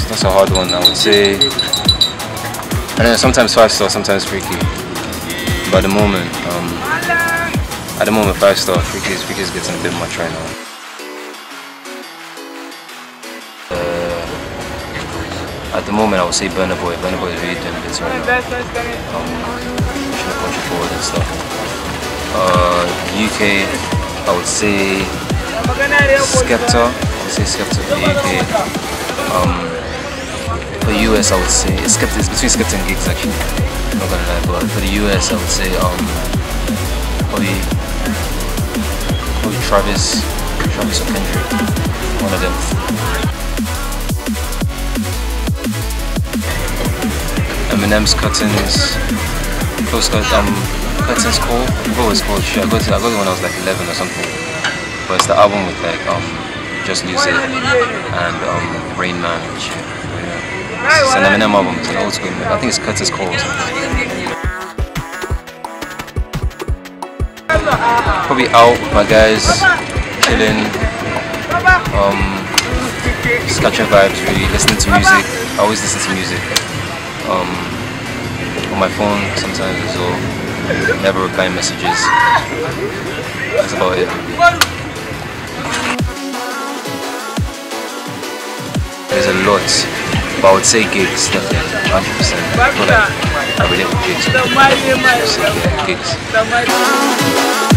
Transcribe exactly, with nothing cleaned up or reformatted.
that's a hard one. I would say, I don't know, sometimes five star, sometimes freaky. But at the moment, um, at the moment five star, freaky is, freaky is getting a bit much right now. Uh, at the moment, I would say Burna Boy. Burna Boy is really doing bits right now. Um, pushing the country forward and stuff. Uh, U K, I would say Skepta. I would say Skepta for the U K. Um, for the U S, I would say it's Skepta. It's between Skepta and Gigs actually. I'm not gonna lie, but for the U S, I would say um, probably, probably Travis, Travis or Kendrick, one of them. Eminem's Cuttings, close cut, um, Cuttings Call. I forgot what it's called. Shit, I got it. I got it when I was like eleven or something. But it's the album with like um, Just Lose It and um, Rain Man and shit. Yeah. It's an Eminem album. It's an old school. I think it's Cuttings Call. Probably out with my guys, chilling, um, just catching vibes. Really listening to music. I always listen to music. Um, on my phone sometimes as well. Never replying messages. That's about it. There's a lot, but I would say gigs definitely, one hundred percent. I feel like I relate with gigs. So, yeah, gigs.